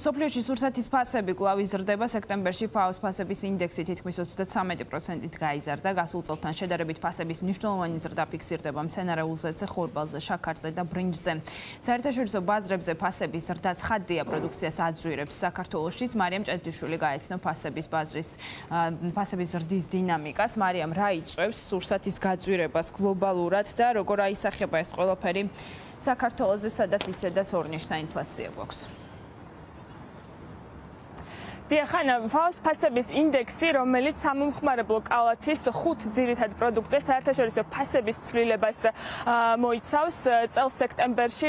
მსოფლიოში სურსათის ფასები კვლავ იზრდება. სექტემბერში ფაოს ფასების ინდექსი თითქმის 33%-ით გაიზარდა. გასულ წელთან შედარებით ფასების მნიშვნელოვანი ზრდა ფიქსირდება მცენარე ულზეზე, ხორბალზე, შაქარზე და ბრინჯზე. საერთაშორისო ბაზრებზე ფასების ზრდა ცხადია, პროდუქციას აძვირებს. საქართველოშიც მარიამ ჭედრიშვილი გაეცნო ფასების ზრდის დინამიკას. მარიამ, რა იწვევს სურსათის გაძვირებას გლობალურად და როგორ აისახება ეს ყველაფერი საქართველოზე, სადაც ისედაც ორნიშნა ინფლაცია გვაქვს? ფაოს ფასების ინდექსი, რომელიც სამომხმარებლო კალათის 5 ძირითად პროდუქტის საერთაშორისო ფასების ცვლილებას მოიცავს, წელს სექტემბერში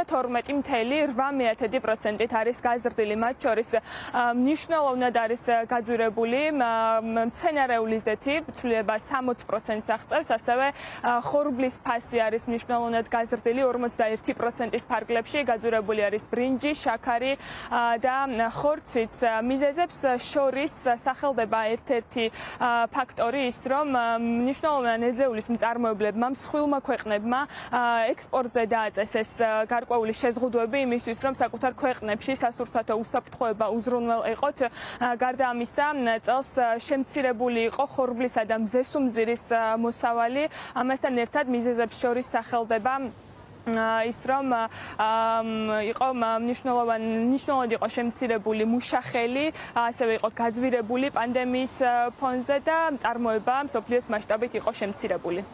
32.8%-ით არის გაზრდილი. მათ შორის მნიშვნელოვნად არის გაძვირებული მცენარეული ზეთი, ცვლილება 60%-ს აღწევს, ასევე ხორბლის ფასი არის მნიშვნელოვნად გაზრდილი 41%-ის ფარგლებში, გაძვირებული არის ბრინჯი, შაქარი და ხორციც. მიზეზებს შორის სახელდება ერთ-ერთი ფაქტორი ის, რომ მნიშვნელოვანი ნედლეულის მწარმოებლებმა მსხვილმა ქვეყნებმა ექსპორტზე დააწესეს გარკვეული შეზღუდვები იმისთვის, რომ საკუთარ ქვეყნებში სასურსათო უსაფრთხოება უზრუნველ ეყოთ. გარდა ამისა, წელს შემცირებული იყო ხორბლისა და მზესუმზირის მოსავალი. ამასთან ერთად მიზეზებს შორის სახელდება ის, რომ იყო მნიშვნელოვნად იყო შემცირებული მუშახელი, ასევე იყო გაძვირებული პანდემიის ფონზე და მწარმოება მსოფლიოს მასშტაბით იყო შემცირებული.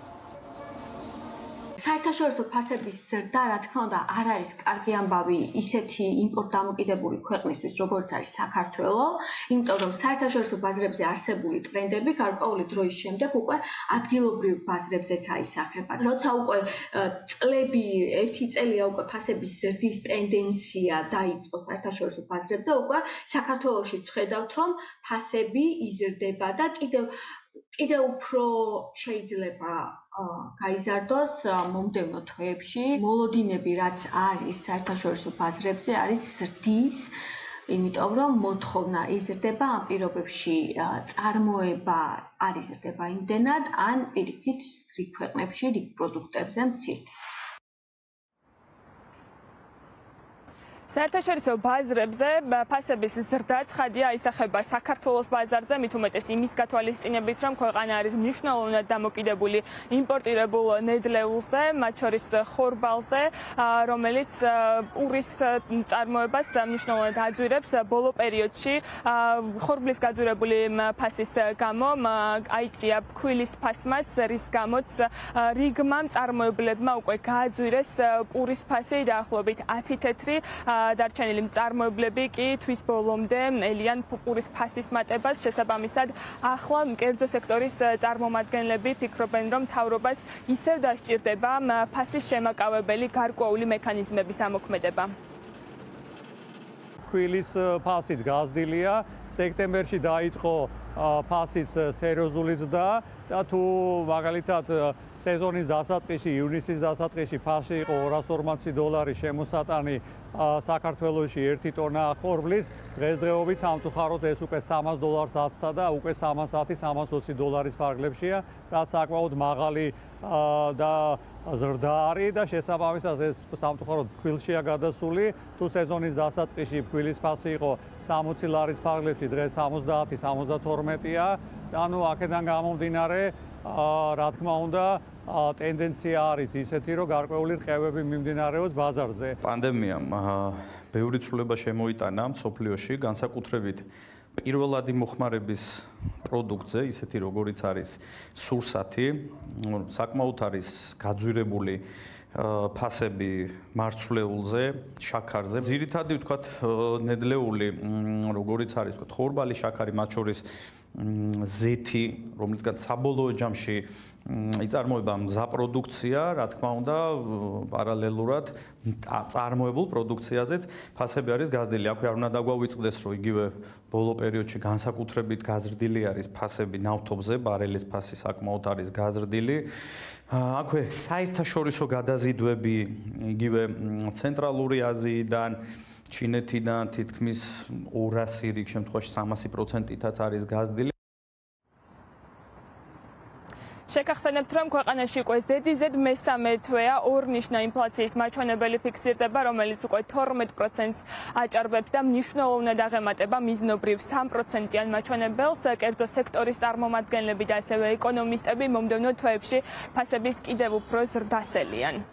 საერთაშორისო ფასების ზრდა, რა თქმა უნდა, არ არის კარგი ამბავი ისეთი იმპორტ დამოკიდებული ქვეყნისთვის, როგორც არის საქართველო, იმიტომ რომ საერთაშორისო ბაზრებზე არსებული ტრენდები გარკვეული დროის შემდეგ უკვე ადგილობრივ ბაზრებზეც აისახება. როცა უკვე ერთი წელია უკვე ფასების ზრდის ტენდენცია დაიწყო საერთაშორისო ბაზრებზე, უკვე საქართველოში ვხედავთ, რომ ფასები იზრდება და კიდევ უფრო შეიძლება გაიზარდოს მომდევნო თვეებში. მოლოდინები, რაც არის საერთაშორისო ბაზრებზე, არის ზრდის, იმიტომ რომ მოთხოვნა იზრდება, ამ პირობებში წარმოება არ იზრდება იმდენად, ან პირიქით რიგ ქვეყნებში, რიგ პროდუქტებზე მცირდება. საერთაშორისო ბაზრებზე ფასების ზრდა ცხადია აისახება საქართველოს ბაზარზე, მით უმეტეს იმის გათვალისწინებით, რომ ქვეყანა არის მნიშვნელოვნად დამოკიდებული იმპორტირებულ ნედლეულზე, მათ შორის ხორბალზე, რომელიც პურის წარმოებას მნიშვნელოვნად აძვირებს. ბოლო პერიოდში ხორბლის გაძვირებული ფასის გამო აიწია ფქვილის ფასმაც, რის გამოც რიგმა მწარმოებლებმა უკვე გააძვირეს პურის ფასი დაახლოებით 10 თეთრი. დარჩენილი მწარმოებლები კი თვის ბოლომდე ელიან პურის ფასის მატებას. შესაბამისად, ახლა კერძო სექტორის წარმომადგენლები ფიქრობენ, რომ მთავრობას ისევ დასჭირდება ფასის შემაკავებელი გარკვეული მექანიზმების ამოქმედება. ფქვილის ფასიც გაზრდილია. სექტემბერში დაიწყო ფასის სერიოზული ზრდა და თუ მაგალითად სეზონის დასაწყისში, ივნისის დასაწყისში ფასი იყო $240 შემოსატანი საქართველოში 1 ტონა ხორბლის, დღესდღეობით სამწუხაროდ ეს უკვე $300 აცდა და უკვე $310-320 ფარგლებშია, რაც საკმაოდ მაღალი და ზრდა არის და შესაბამისად ეს სამწუხაროდ ფქვილშია გადასული. თუ სეზონის დასაწყისში ფქვილის ფასი იყო $60 ფარგლებში, დღეს 70-72-ია. ანუ აქედან გამომდინარე, რა თქმა უნდა, ტენდენცია არის ისეთი, რომ გარკვეული რყევები მიმდინარეობს ბაზარზე. პანდემიამ ბევრი ცვლილება შემოიტანა მსოფლიოში, განსაკუთრებით პირველადი მოხმარების პროდუქტზე, ისეთი როგორიც არის სურსათი, საკმაოდ არის გაძვირებული ფასები მარცვლეულზე, შაქარზე. ძირითადი ვთქვათ ნედლეული, როგორიც არის ვთქვათ ხორბალი, შაქარი, მათ შორის ზეთი, რომლითაც საბოლოო ჯამში იწარმოება მზა პროდუქცია, რა თქმა უნდა, პარალელურად წარმოებულ პროდუქციაზეც ფასები არის გაზრდილი. აქვე არ უნდა დაგვავიწყდეს, რომ იგივე ბოლო პერიოდში განსაკუთრებით გაზრდილი არის ფასები ნავთობზე, ბარელის ფასი საკმაოდ არის გაზრდილი. აქვე საერთაშორისო გადაზიდვები, იგივე ცენტრალური აზიიდან, ჩინეთიდან თითქმის 200 რიგ შემთხვევაში 300%-ითაც არის გაზრდილი. შეგახსენებთ, რომ ქვეყანაში უკვე ზედიზედ მესამე თვეა ორნიშნა ინფლაციის მაჩვენებელი ფიქსირდება, რომელიც უკვე 12%-ს აჭარბებს და მნიშვნელოვნად აღემატება მიზნობრივ 3%-იან მაჩვენებელს. კერძო სექტორის წარმომადგენლები და ასევე ეკონომისტები მომდევნო თვეებში ფასების კიდევ უფრო ზრდასელიან.